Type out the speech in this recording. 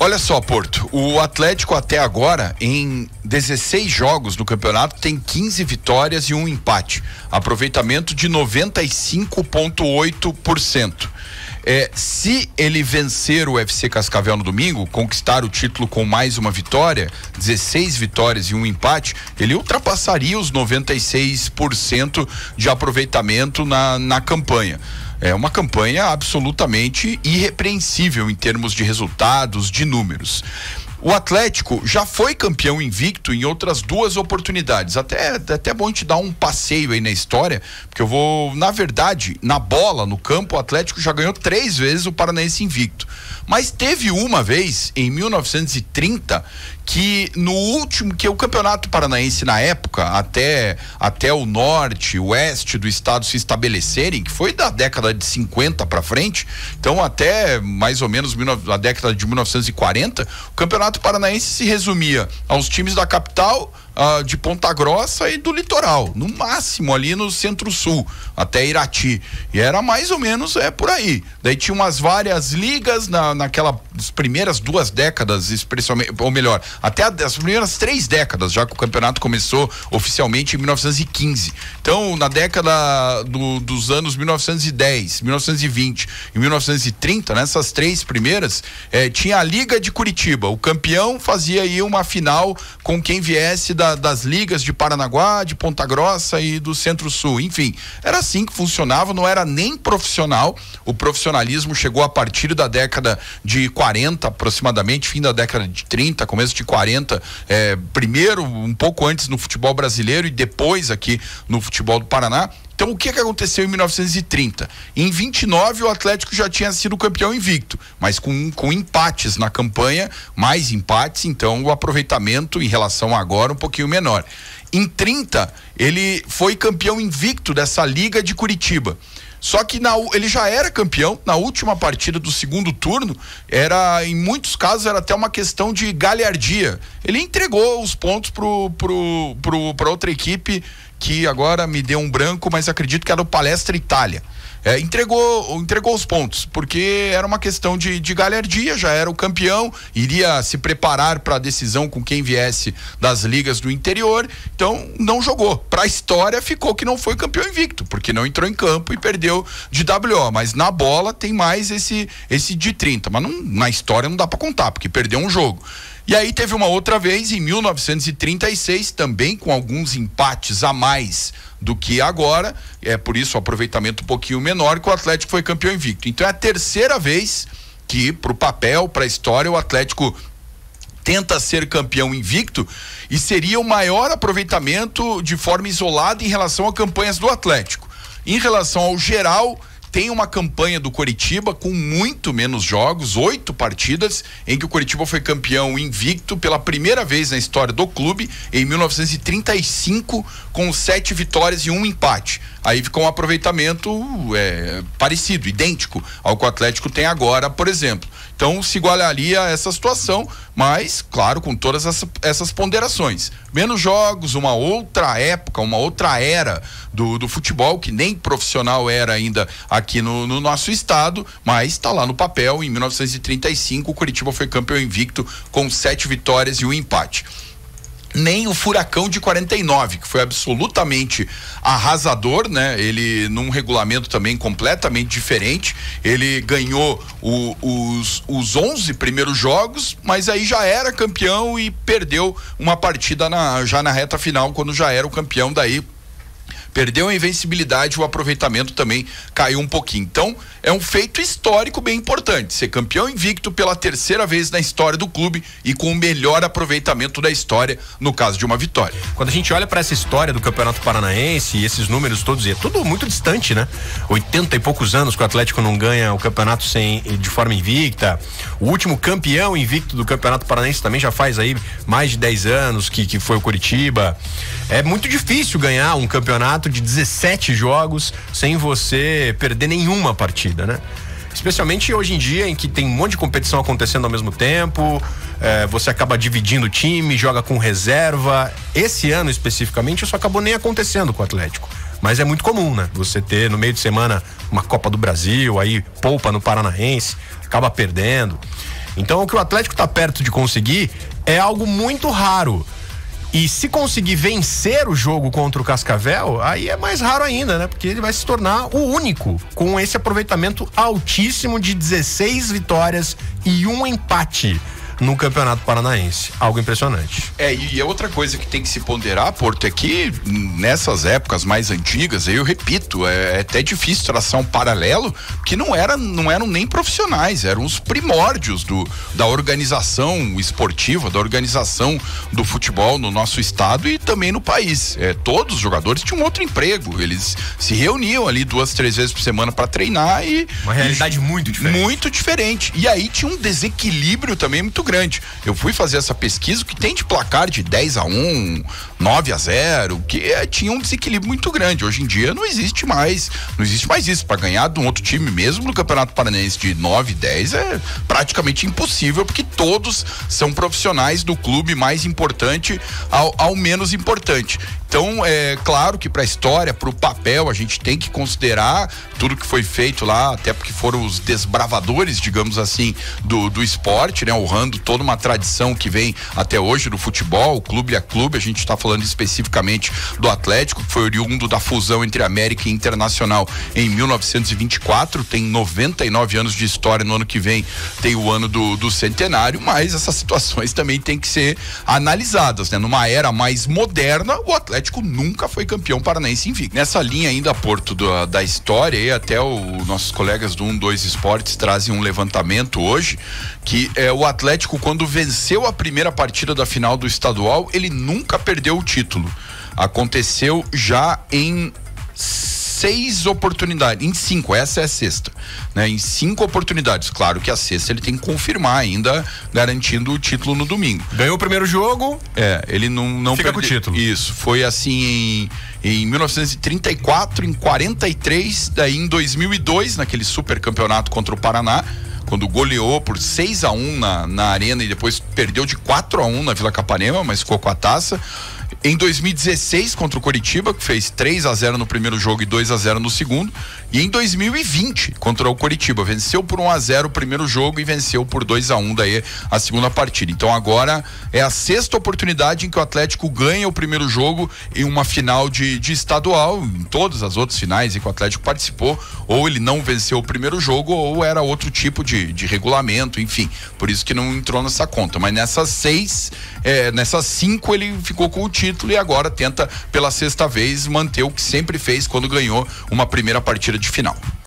Olha só, Porto, o Atlético até agora, em 16 jogos no campeonato, tem 15 vitórias e um empate. Aproveitamento de 95,8%. Se ele vencer o FC Cascavel no domingo, conquistar o título com mais uma vitória, 16 vitórias e um empate, ele ultrapassaria os 96% de aproveitamento na campanha. É uma campanha absolutamente irrepreensível em termos de resultados, de números. O Atlético já foi campeão invicto em outras 2 oportunidades. Até bom te dar um passeio aí na história, porque eu vou, na verdade, na bola, no campo, o Atlético já ganhou 3 vezes o Paranaense invicto. Mas teve uma vez, em 1930, que o Campeonato Paranaense na época, até o norte, o oeste do estado se estabelecerem, que foi da década de 50 para frente, então até mais ou menos a década de 1940, o Campeonato Paranaense se resumia aos times da capital, de Ponta Grossa e do litoral, no máximo ali no centro-sul, até Irati, e era mais ou menos por aí. Daí tinha umas várias ligas naquelas primeiras 2 décadas, especialmente, ou melhor, até as primeiras 3 décadas, já que o campeonato começou oficialmente em 1915. Então, na década dos anos 1910, 1920 e 1930, nessas 3 primeiras, tinha a Liga de Curitiba. O campeão fazia aí uma final com quem viesse das ligas de Paranaguá, de Ponta Grossa e do Centro-Sul. Enfim, era assim que funcionava, não era nem profissional. O profissionalismo chegou a partir da década de 40, aproximadamente, fim da década de 30, começo de 40, primeiro um pouco antes no futebol brasileiro e depois aqui no futebol do Paraná. Então, o que aconteceu em 1930? Em 29, o Atlético já tinha sido campeão invicto, mas com empates na campanha, mais empates, então o aproveitamento em relação a agora um pouquinho menor. Em 30, ele foi campeão invicto dessa Liga de Curitiba. Só que ele já era campeão na última partida do segundo turno. Em muitos casos era até uma questão de galhardia. Ele entregou os pontos para outra equipe que agora me deu um branco, mas acredito que era o Palestra Itália. Entregou os pontos, porque era uma questão de galhardia, já era o campeão, iria se preparar para a decisão com quem viesse das ligas do interior, então não jogou. Para a história ficou que não foi campeão invicto, porque não entrou em campo e perdeu de WO, mas na bola tem mais esse de 30, mas na história não dá para contar, porque perdeu um jogo. E aí teve uma outra vez, em 1936, também com alguns empates a mais do que agora, por isso o aproveitamento um pouquinho menor, que o Atlético foi campeão invicto. Então é a terceira vez que, pro papel, pra história, o Atlético tenta ser campeão invicto, e seria o maior aproveitamento de forma isolada em relação a campanhas do Atlético. Em relação ao geral, tem uma campanha do Coritiba com muito menos jogos, 8 partidas, em que o Coritiba foi campeão invicto pela primeira vez na história do clube, em 1935, com 7 vitórias e um empate. Aí ficou um aproveitamento parecido, idêntico ao que o Atlético tem agora, por exemplo. Então se igualaria a essa situação, mas, claro, com todas essas ponderações. Menos jogos, uma outra época, uma outra era do futebol, que nem profissional era ainda aqui no nosso estado, mas está lá no papel. Em 1935, o Coritiba foi campeão invicto com 7 vitórias e um empate. Nem o Furacão de 49, que foi absolutamente arrasador, né? Ele, num regulamento também completamente diferente, ele ganhou os 11 primeiros jogos, mas aí já era campeão e perdeu uma partida já na reta final, quando já era o campeão. Daí perdeu a invencibilidade, o aproveitamento também caiu um pouquinho. Então, é um feito histórico bem importante, ser campeão invicto pela terceira vez na história do clube e com o melhor aproveitamento da história, no caso de uma vitória. Quando a gente olha para essa história do Campeonato Paranaense e esses números todos, é tudo muito distante, né? 80 e poucos anos que o Atlético não ganha o campeonato de forma invicta. O último campeão invicto do Campeonato Paranaense também já faz aí mais de 10 anos que foi o Coritiba. É muito difícil ganhar um campeonato de 17 jogos sem você perder nenhuma partida, né? Especialmente hoje em dia, em que tem um monte de competição acontecendo ao mesmo tempo, você acaba dividindo o time, joga com reserva. Esse ano especificamente isso acabou nem acontecendo com o Atlético, mas é muito comum, né? Você ter no meio de semana uma Copa do Brasil, aí poupa no Paranaense, acaba perdendo. Então o que o Atlético tá perto de conseguir é algo muito raro. E se conseguir vencer o jogo contra o Cascavel, aí é mais raro ainda, né? Porque ele vai se tornar o único com esse aproveitamento altíssimo de 16 vitórias e 1 empate no Campeonato Paranaense. Algo impressionante. E outra coisa que tem que se ponderar, Porto, é que nessas épocas mais antigas, eu repito, é até difícil traçar um paralelo, que não eram nem profissionais, eram os primórdios da organização esportiva, da organização do futebol no nosso estado e também no país. Todos os jogadores tinham outro emprego, eles se reuniam ali 2, 3 vezes por semana para treinar uma realidade muito diferente. Muito diferente. E aí tinha um desequilíbrio também muito grande. Eu fui fazer essa pesquisa, o que tem de placar de 10-1, 9-0, que tinha um desequilíbrio muito grande. Hoje em dia não existe mais isso. Para ganhar de um outro time, mesmo no Campeonato Paranaense de 9, 10, é praticamente impossível, porque todos são profissionais do clube mais importante ao menos importante. Então, é claro que para a história, para o papel, a gente tem que considerar tudo que foi feito lá, até porque foram os desbravadores, digamos assim, do esporte, né? Honrando toda uma tradição que vem até hoje do futebol, clube a clube. A gente está falando especificamente do Atlético, que foi oriundo da fusão entre América e Internacional em 1924, tem 99 anos de história. No ano que vem tem o ano do centenário, mas essas situações também têm que ser analisadas, né? Numa era mais moderna, o Atlético nunca foi campeão paranaense invicto. Nessa linha ainda, Porto, da história, e até nossos colegas do 1-2 Esportes trazem um levantamento hoje, que o Atlético, quando venceu a primeira partida da final do estadual, ele nunca perdeu o título. Aconteceu já em 6 oportunidades, em 5, essa é a sexta, né? Em 5 oportunidades, claro que a sexta ele tem que confirmar ainda, garantindo o título no domingo. Ganhou o primeiro jogo, ele não fica com o título. Isso, foi assim em 1934, em 43, daí em 2002, naquele super campeonato contra o Paraná, quando goleou por 6-1 na arena e depois perdeu de 4-1 na Vila Capanema, mas ficou com a taça. Em 2016 contra o Coritiba, que fez 3-0 no primeiro jogo e 2-0 no segundo, e em 2020 contra o Coritiba, venceu por 1-0 o primeiro jogo e venceu por 2-1 daí a segunda partida. Então agora é a sexta oportunidade em que o Atlético ganha o primeiro jogo em uma final de estadual. Em todas as outras finais em que o Atlético participou, ou ele não venceu o primeiro jogo, ou era outro tipo de regulamento, enfim, por isso que não entrou nessa conta. Mas nessas 5 ele ficou com o título e agora tenta pela sexta vez manter o que sempre fez quando ganhou uma primeira partida de final.